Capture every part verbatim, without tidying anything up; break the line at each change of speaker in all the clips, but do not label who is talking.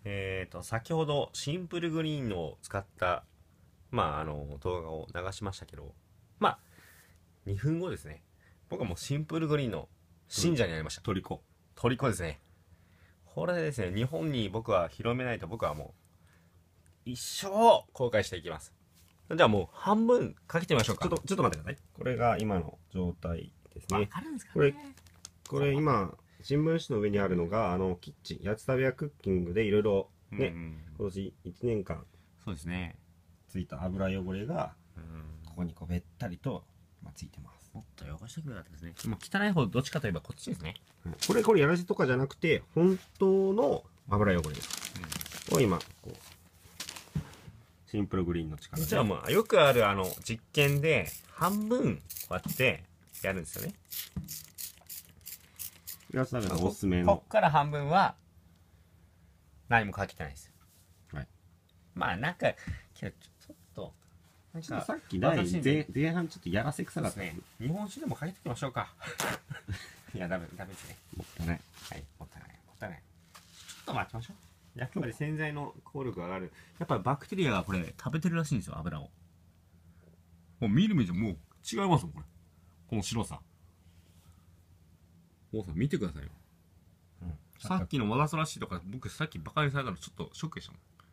えーと、先ほどシンプルグリーンを使った、まあ、あの、動画を流しましたけど、まあ、にふんごですね。僕はもうシンプルグリーンの信者になりました。
トリコ。
トリコですね。これですね、日本に僕は広めないと僕はもう、一生後悔していきます。じゃあもう半分かけてみましょうか。
ちょっと、ちょっと待ってください。これが今の状態ですね。
わかるんですかね。
これ、これ今、新聞紙の上にあるのが、あの、キッチン、やつたべやクッキングでいろいろね、
うん、
今年いちねんかん
そうですね。
ついた油汚れが、
うん、
ここにこうべったりと、まあ、ついてます。
もっと汚してくれたですね。もう汚い方どっちかといえばこっちですね。
これ、これやらせとかじゃなくて、本当の油汚れを今、こう、シンプルグリーンの力で。
じゃあもうよくあるあの実験で半分こうやってやるんですよね。
やつたべのおすすめ
こ
の
っ。から半分は何もかけてないですよ。
はい。
まあなんかけどちょっとなんか
さっき第
私
前前半ちょっとやらせ臭かった
ですね。日本酒でもかけていきましょうか。いやダメダメですね。
もったいない。
はい、もったいないもったいない。ちょっと待ちましょう。やっぱり洗剤の効力が上がる。やっぱりバクテリアがこれ食べてるらしいんですよ、油を。もう見る目じゃもう違いますもん、これ。この白さ。もうさん見てくださいよ。
うん、
さっきのわざとらしいとか、僕さっきバカにされたのちょっとショックでした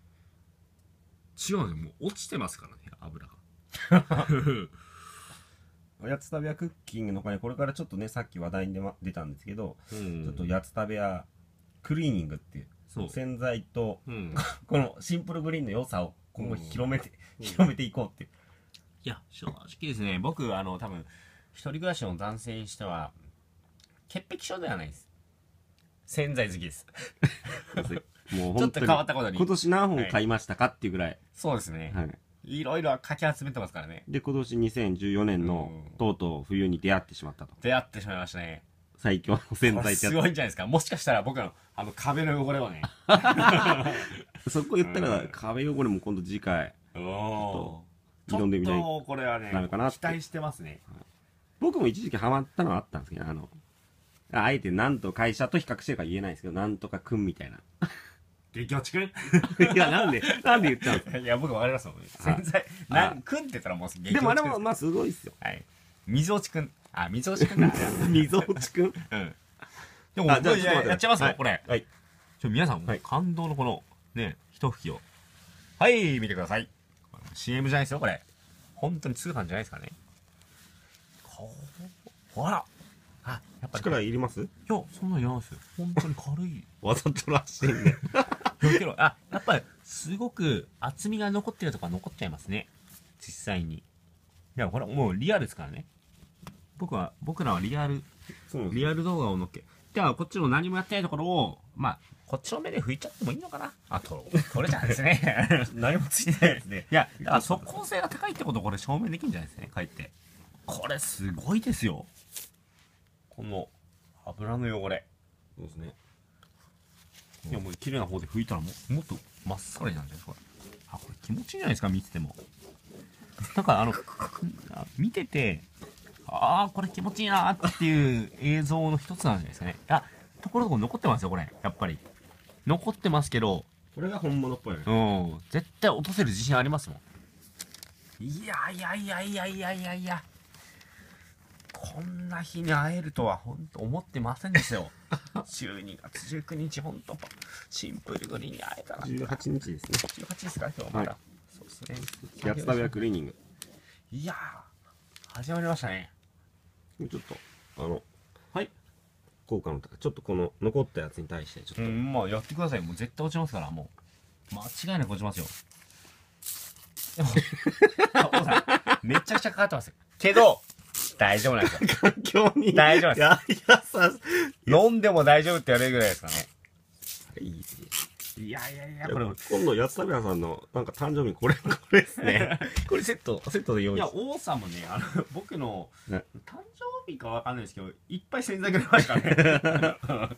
もん。違うんですよ、もう落ちてますからね、油が。
おやつたべやクッキングの他にこれからちょっとねさっき話題に出,、ま、出たんですけど、
うん、
ちょっとやつたべやクリーニングっていう
そう
洗剤と、
うん、
このシンプルグリーンの良さを今後広めて、
うん、
広めていこうっていう。
いや正直ですね、僕あの多分一人暮らしの男性にしては潔癖症ではないです。洗剤好きです。
もう
ちょっと変わったことに
今年何本買いましたかっていうぐらい、
そうですね、
はい、
いろいろかき集めてますからね。
で今年にせんじゅうよねんの
うん
とうとう冬に出会ってしまったと。
出会ってしまいましたね。
最強の洗
これす
剤ってや
ごいんじゃないですか。もしかしたら僕のあの壁の汚れをね。
つそこ言ったら、
うん
壁汚れも今度次回
おお。
ちょっと挑んでみない
ちょっとこれはね
ダメかなって
期待してますね。
僕も一時期ハマったのはあったんですけど、あのあえてなんと会社と比較してるから言えないですけど、なんとかくんみたいな。
激落ちくん。
いや、なんで、なんで言っちゃうんですか。
いや僕わかりますもん。洗剤なんくんって言ったらもう激落ちくん。
でもあれも、まあすごいっすよ。
はい。水落ちくん。あ、水落ちくんだ。
溝落ちくん。
うん。でも、
あじゃあ
い
ちょっと待って
ややっちゃいますよ、
はい
これ。
はい。
ちょ、皆さん、
はい
感動のこの、ね、一吹きを。はい、見てください。シーエム じゃないですよ、これ。本当に通販じゃないですからね。こう、ほら。あ、やっぱり。
力いります？
いや、そんなんいらないですよ。本当に軽い。
わざとらしいね。
いやけど、あ、やっぱり、すごく厚みが残ってるとこは残っちゃいますね。実際に。いや、これもうリアルですからね。僕は、僕らはリアル、
そう
リアル動画を載っけ。じゃあ、こっちの何もやってないところを、まあ、こっちの目で拭いちゃってもいいのかな。あと、これじゃですね。
何もついてないですね。
いや、だから即効性が高いってことをこれ証明できるんじゃないですかね、かえって。これすごいですよ。この油の汚れ。
そうですね。
いや、もう綺麗な方で拭いたらももっと真っさらになるんじゃないですか。あ、これ気持ちいいじゃないですか、見てても。なんかあの、あ見てて、ああ、これ気持ちいいなーっていう映像の一つなんじゃないですかね。あ、ところどころ残ってますよ、これ。やっぱり。残ってますけど、
これが本物っぽいね。
うん、絶対落とせる自信ありますもん。いやいやいやいやいやいやいや。こんな日に会えるとは本当思ってませんでしたよ。じゅうにがつじゅうくにち本当シンプルグリーンに会えたら。
じゅうはちにちですね。
じゅうはちですか今日まだ。
はい
そうですね。
やつたべやクリーニング。
いやー、始まりましたね。
ちょっと、あの、
はい。
効果の高い、ちょっとこの残ったやつに対して、ちょっと。
うん、まあやってください。もう絶対落ちますから、もう。間違いなく落ちますよ。でも、お父さん、めちゃくちゃかかってますよ。けど、大丈夫なんですよ。
環境に。
大丈夫です
や、いやさ、
飲んでも大丈夫って言われるぐらいですかね。
いいですね。
いやいやいや、
これ
これ、
今度やつたべやさんのなんか誕生日これこれですね。これセットセットで用
いや、
意し
王さんもね、あの、僕の、
ね
誕生日かわかんないですけど、いっぱい洗剤くれましたね。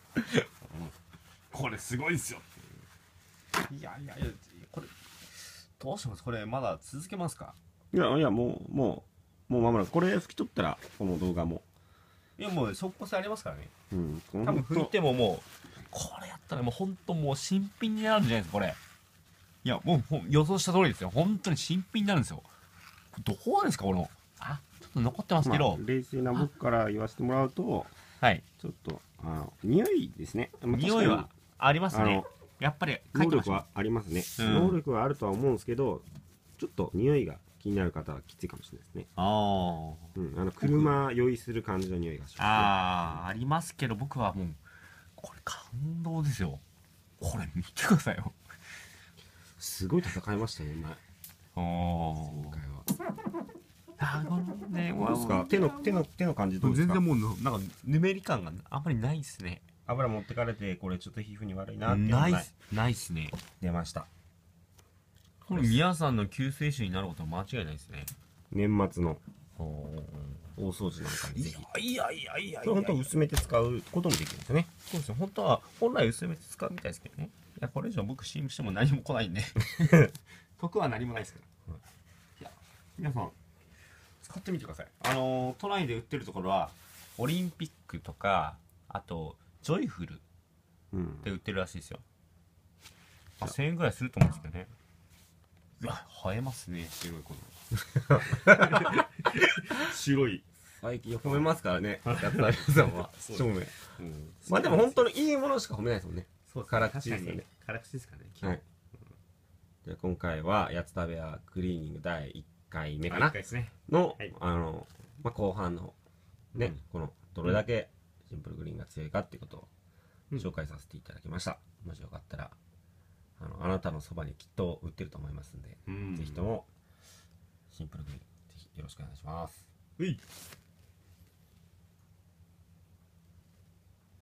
これすごいですよ。いやいやいや、これ、どうしますこれ、まだ続けますか？
いやいやもうもうもう間もなくこれ拭き取ったらこの動画も
いや、もう、即効性ありますからね。
うん
多分拭いてももう、 これやったらもう本当もう新品になるんじゃないですかこれ。いやもうほん予想した通りですよ。本当に新品になるんですよ。どうなんですかこの、あちょっと残ってますけど、
まあ、冷静な僕から言わせてもらうと、
はい
ちょっとあの匂いですね。まあ
匂いはありますね
あの。
やっぱり書いてました
能力はありますね、
うん
能力はあるとは思うんですけど、ちょっと匂いが気になる方はきついかもしれないですね。
あー
うん、あの車酔いする感じの匂いがしますね。
あーありますけど、僕はもうこれ感動ですよ。これ見てくださいよ。
すごい戦いましたね、今
あ
今回は。
あなるほどね。
どうですか、手の手の手の感じどうですか。
全然もうなんかぬめり感があんまりないですね。
油持ってかれてこれちょっと皮膚に悪いなっていうのがない
ないっすないっすね。
出ました。
これ皆さんの救世主になることは間違いないですね。
年末の
お
大掃除なんかにぜひ。
いやいやいや
これ本当は薄めて使うこともできるんですよね。
そうですよ。本当は本来薄めて使うみたいですけどね。いやこれ以上僕 シーエム しても何も来ないんで得は何もないですから、いや皆さん使ってみてください。あのー都内で売ってるところはオリンピックとかあとジョイフル
うん
で売ってるらしいですよ。まあ、せんえんぐらいすると思うんですけどね。うわ映えますね白いこの白い。
最近褒めますからね、やった皆さんは。
そう
正面。
うん
まあでも本当にいいものしか褒めないですもんね。
そう
辛口ですよね。
辛口ですかね。
はい。じゃあ今回はやつたべやクリーニングだいいっかいめか
一
な
回ですね。
の
はい、
あの、まあ後半のね、
うん
このどれだけシンプルグリーンが強いかっていうことを
うん
紹介させていただきました。もしよかったら、あの、あなたのそばにきっと売ってると思いますんで、
うん
ぜひともシンプルグリーンぜひよろしくお願いします。
うい。